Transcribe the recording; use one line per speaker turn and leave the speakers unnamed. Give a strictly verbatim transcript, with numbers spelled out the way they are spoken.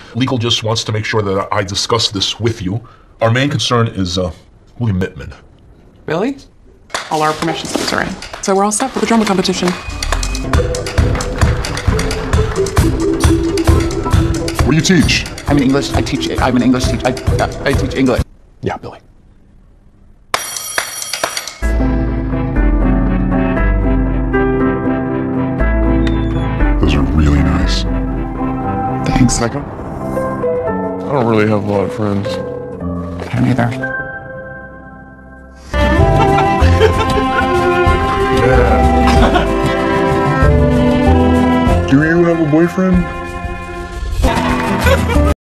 Legal just wants to make sure that I discuss this with you. Our main concern is uh, William Mittman.
Billy? All our permission slips are in. So we're all set for the drama competition.
What do you teach?
I'm an English, I teach, I'm an English teacher. I, I teach English.
Yeah, Billy. Those are really nice.
Thanks.
I don't really have a lot of friends.
I don't either.
Do you have a boyfriend?